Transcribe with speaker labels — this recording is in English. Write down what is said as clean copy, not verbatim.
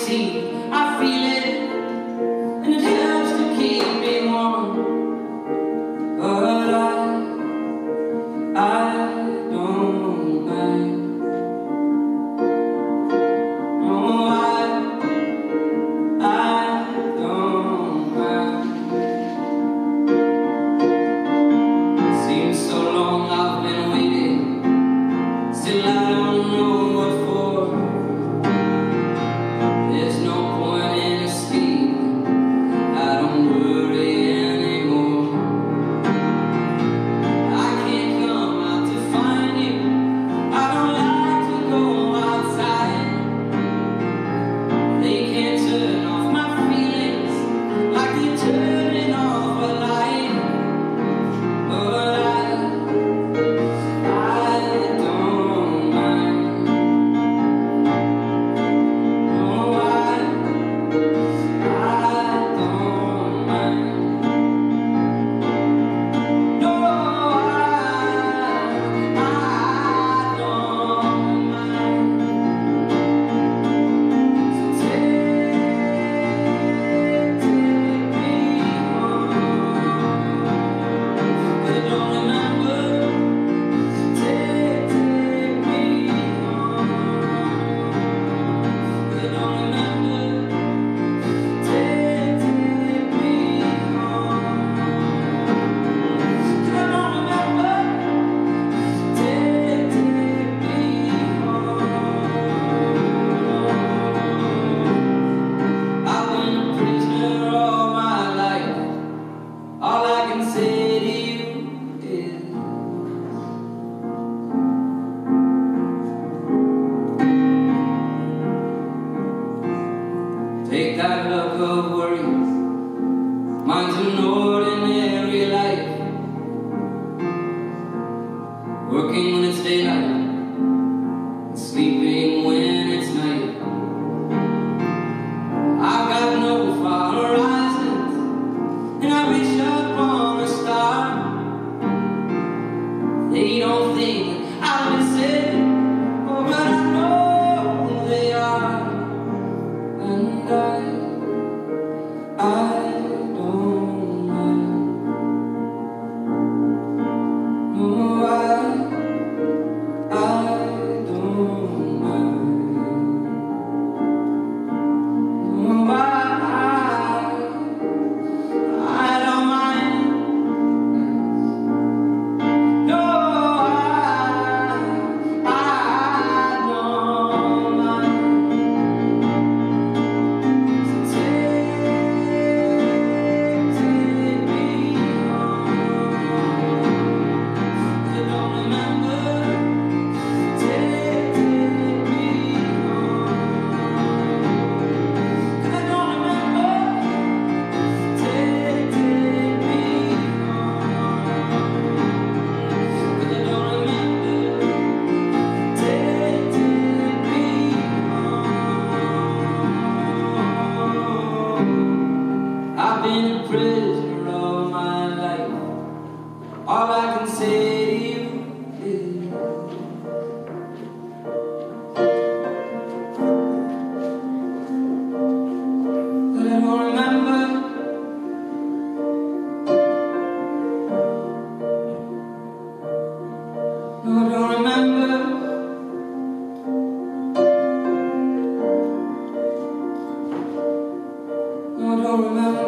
Speaker 1: see, I feel it, and it helps to keep me warm. But I don't mind. No, I don't mind. Seems so long I've been waiting, still I don't know what for. There's no point in escaping, I don't worry anymore. I can't come out to find you, I don't like to go outside. They can't turn off my feelings like they're turning off a light. But I don't mind. No, I don't mind. No, I don't mind. So take me home. I don't remember. Take me home. I don't remember. Take me home. I don't remember. Take me home. I've been a prisoner all my life. All I can say to you is take that look of worries. Mine's an ordinary life. Working when it's daylight, sleeping when it's night. I've got no far horizons, and I reach up on a star. They don't think I'll listen, oh, but I know they are. And I don't mind. No, I don't mind. No, I don't mind. No, I don't mind. So take me home. I don't remember. Take me home. I don't remember. Take me home. I don't remember. Take me home. I've been a prisoner all my life. All I can say to you is that I don't remember. No, I don't remember. No, I don't remember.